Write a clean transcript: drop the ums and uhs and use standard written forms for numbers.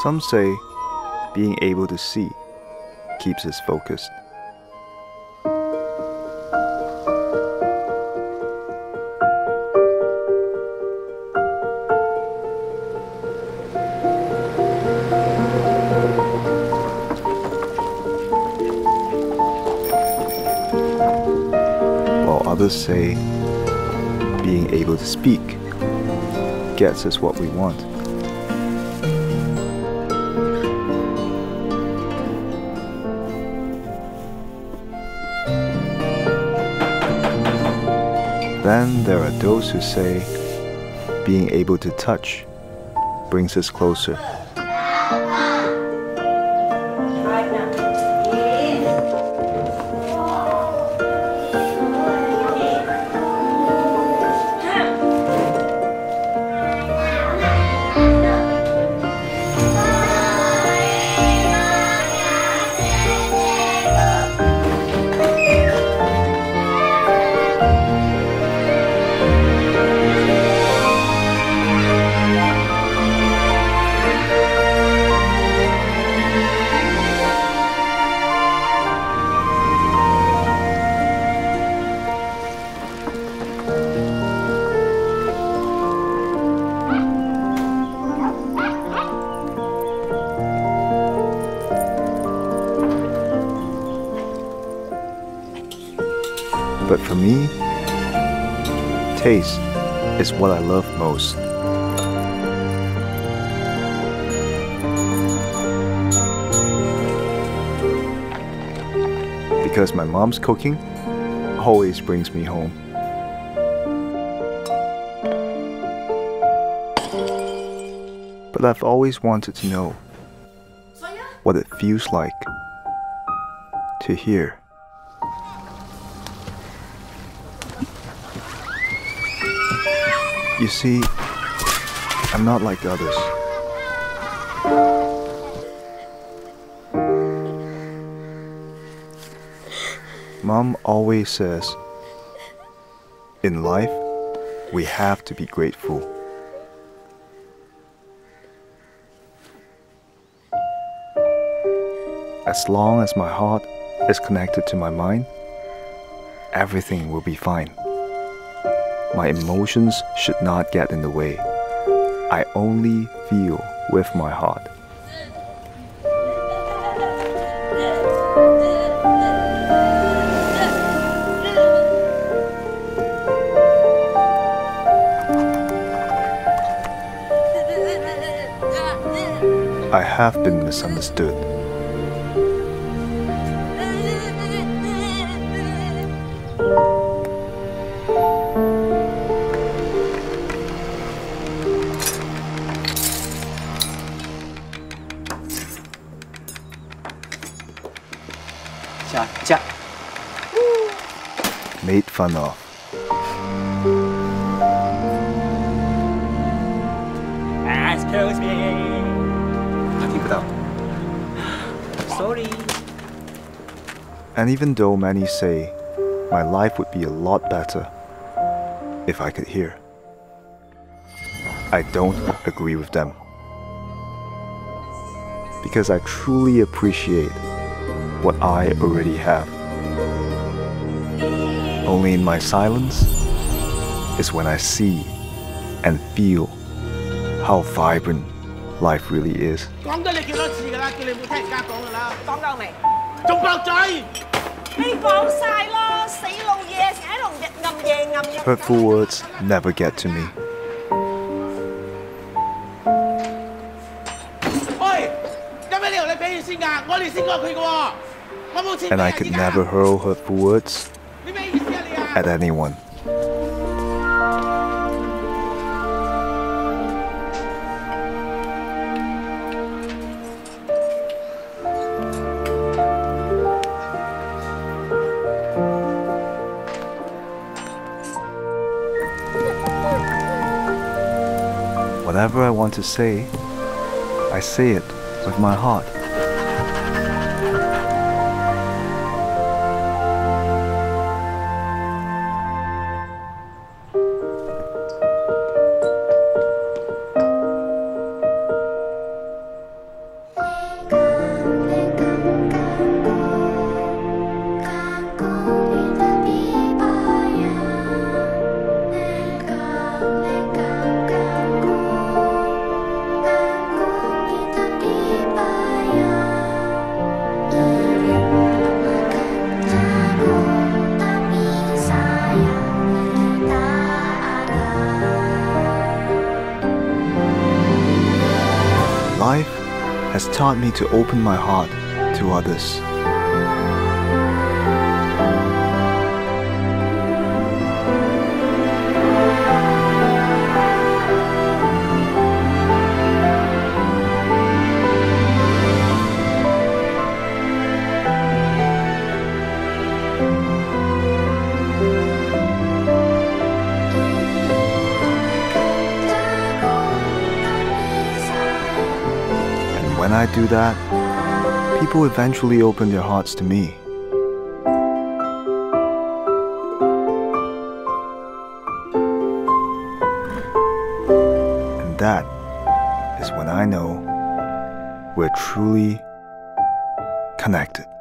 Some say being able to see keeps us focused. While others say being able to speak gets us what we want. Then there are those who say being able to touch brings us closer. But for me, taste is what I love most. Because my mom's cooking always brings me home. But I've always wanted to know what it feels like to hear. You see, I'm not like others. Mom always says, in life, we have to be grateful. As long as my heart is connected to my mind, everything will be fine. My emotions should not get in the way. I only feel with my heart. I have been misunderstood. Made fun of. Excuse me. 听不到。Sorry. And even though many say my life would be a lot better if I could hear, I don't agree with them. Because I truly appreciate what I already have. Only in my silence is when I see and feel how vibrant life really is. Hurtful words never get to me. And I could never hurl hurtful words at anyone. Whatever I want to say, I say it with my heart. has taught me to open my heart to others. When I do that, people eventually open their hearts to me. And that is when I know we're truly connected.